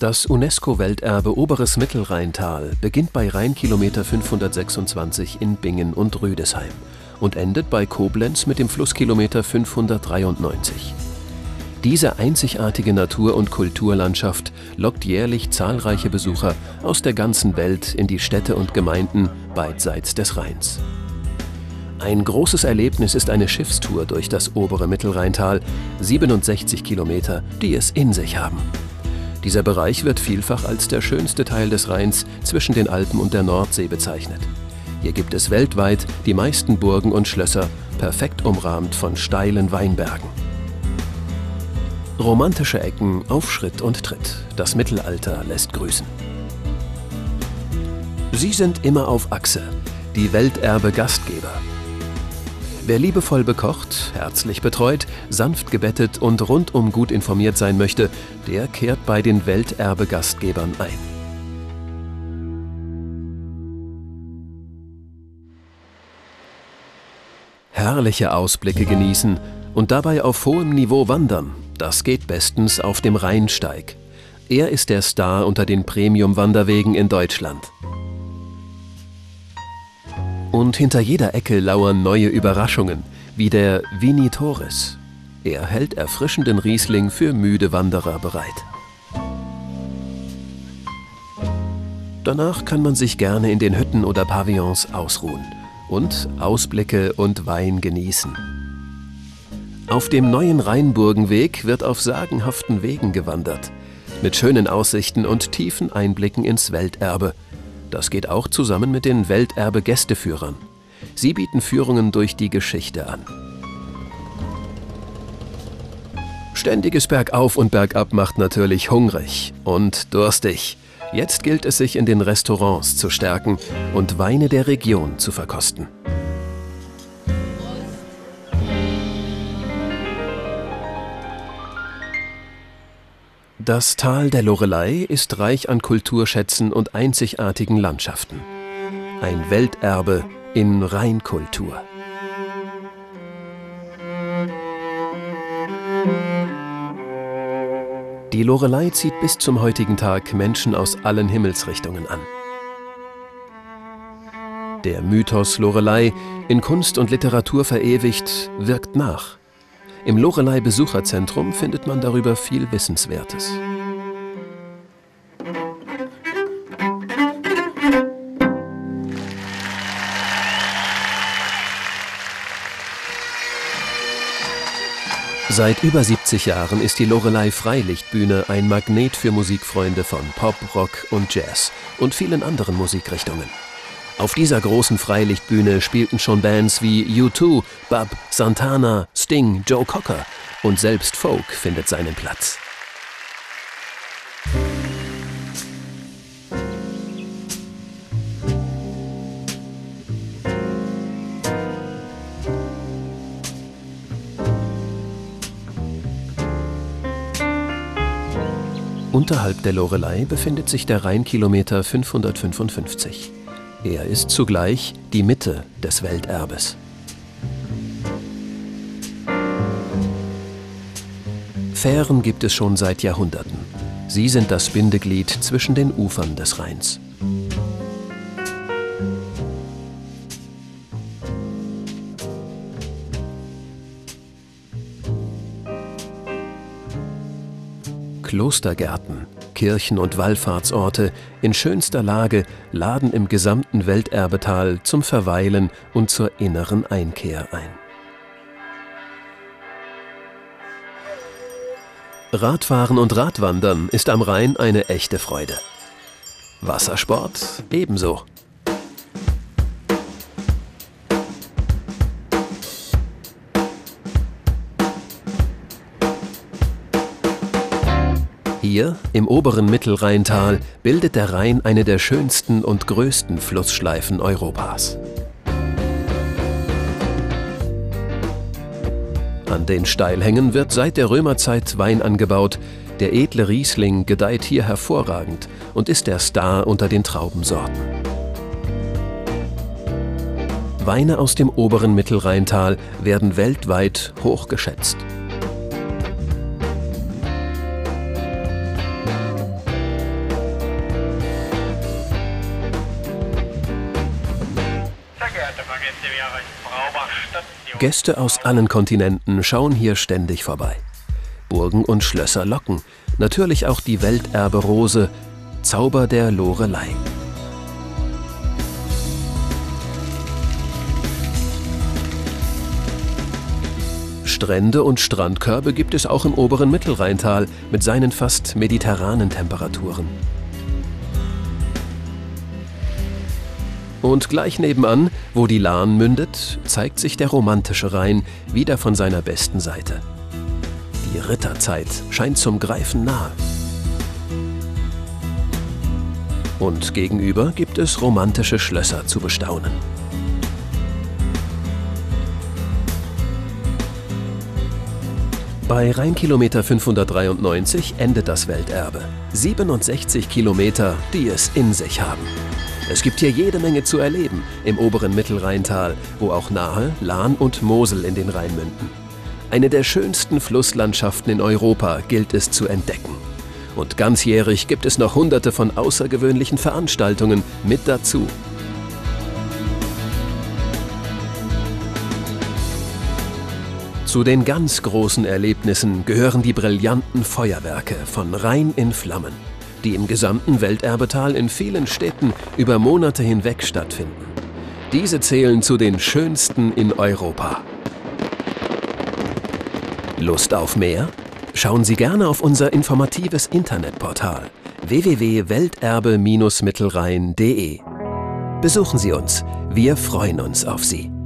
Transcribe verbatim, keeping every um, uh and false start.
Das UNESCO-Welterbe Oberes Mittelrheintal beginnt bei Rheinkilometer fünfhundertsechsundzwanzig in Bingen und Rüdesheim und endet bei Koblenz mit dem Flusskilometer fünfhundertdreiundneunzig. Diese einzigartige Natur- und Kulturlandschaft lockt jährlich zahlreiche Besucher aus der ganzen Welt in die Städte und Gemeinden beidseits des Rheins. Ein großes Erlebnis ist eine Schiffstour durch das obere Mittelrheintal, siebenundsechzig Kilometer, die es in sich haben. Dieser Bereich wird vielfach als der schönste Teil des Rheins zwischen den Alpen und der Nordsee bezeichnet. Hier gibt es weltweit die meisten Burgen und Schlösser, perfekt umrahmt von steilen Weinbergen. Romantische Ecken auf Schritt und Tritt. Das Mittelalter lässt grüßen. Sie sind immer auf Achse, die Welterbe-Gastgeber. Wer liebevoll bekocht, herzlich betreut, sanft gebettet und rundum gut informiert sein möchte, der kehrt bei den Welterbe-Gastgebern ein. Herrliche Ausblicke genießen und dabei auf hohem Niveau wandern, das geht bestens auf dem Rheinsteig. Er ist der Star unter den Premium-Wanderwegen in Deutschland. Und hinter jeder Ecke lauern neue Überraschungen, wie der Vinitoris. Er hält erfrischenden Riesling für müde Wanderer bereit. Danach kann man sich gerne in den Hütten oder Pavillons ausruhen und Ausblicke und Wein genießen. Auf dem neuen Rheinburgenweg wird auf sagenhaften Wegen gewandert, mit schönen Aussichten und tiefen Einblicken ins Welterbe. Das geht auch zusammen mit den Welterbe-Gästeführern. Sie bieten Führungen durch die Geschichte an. Ständiges Bergauf und Bergab macht natürlich hungrig und durstig. Jetzt gilt es, sich in den Restaurants zu stärken und Weine der Region zu verkosten. Das Tal der Loreley ist reich an Kulturschätzen und einzigartigen Landschaften. Ein Welterbe in Rheinkultur. Die Loreley zieht bis zum heutigen Tag Menschen aus allen Himmelsrichtungen an. Der Mythos Loreley, in Kunst und Literatur verewigt, wirkt nach. Im Loreley-Besucherzentrum findet man darüber viel Wissenswertes. Seit über siebzig Jahren ist die Loreley Freilichtbühne ein Magnet für Musikfreunde von Pop, Rock und Jazz und vielen anderen Musikrichtungen. Auf dieser großen Freilichtbühne spielten schon Bands wie U zwei, Bub, Santana, Sting, Joe Cocker und selbst Folk findet seinen Platz. Unterhalb der Loreley befindet sich der Rheinkilometer fünfhundertfünfundfünfzig. Er ist zugleich die Mitte des Welterbes. Fähren gibt es schon seit Jahrhunderten. Sie sind das Bindeglied zwischen den Ufern des Rheins. Klostergärten, Kirchen und Wallfahrtsorte in schönster Lage laden im gesamten Welterbetal zum Verweilen und zur inneren Einkehr ein. Radfahren und Radwandern ist am Rhein eine echte Freude. Wassersport ebenso. Hier, im oberen Mittelrheintal, bildet der Rhein eine der schönsten und größten Flussschleifen Europas. An den Steilhängen wird seit der Römerzeit Wein angebaut. Der edle Riesling gedeiht hier hervorragend und ist der Star unter den Traubensorten. Weine aus dem oberen Mittelrheintal werden weltweit hoch geschätzt. Gäste aus allen Kontinenten schauen hier ständig vorbei. Burgen und Schlösser locken, natürlich auch die Welterbe Rose, Zauber der Loreley. Strände und Strandkörbe gibt es auch im oberen Mittelrheintal mit seinen fast mediterranen Temperaturen. Und gleich nebenan, wo die Lahn mündet, zeigt sich der romantische Rhein wieder von seiner besten Seite. Die Ritterzeit scheint zum Greifen nahe. Und gegenüber gibt es romantische Schlösser zu bestaunen. Bei Rheinkilometer fünfhundertdreiundneunzig endet das Welterbe. siebenundsechzig Kilometer, die es in sich haben. Es gibt hier jede Menge zu erleben im oberen Mittelrheintal, wo auch Nahe, Lahn und Mosel in den Rhein münden. Eine der schönsten Flusslandschaften in Europa gilt es zu entdecken. Und ganzjährig gibt es noch hunderte von außergewöhnlichen Veranstaltungen mit dazu. Zu den ganz großen Erlebnissen gehören die brillanten Feuerwerke von Rhein in Flammen, die im gesamten Welterbetal in vielen Städten über Monate hinweg stattfinden. Diese zählen zu den schönsten in Europa. Lust auf mehr? Schauen Sie gerne auf unser informatives Internetportal w w w punkt welterbe Mittelrhein punkt de. Besuchen Sie uns, wir freuen uns auf Sie.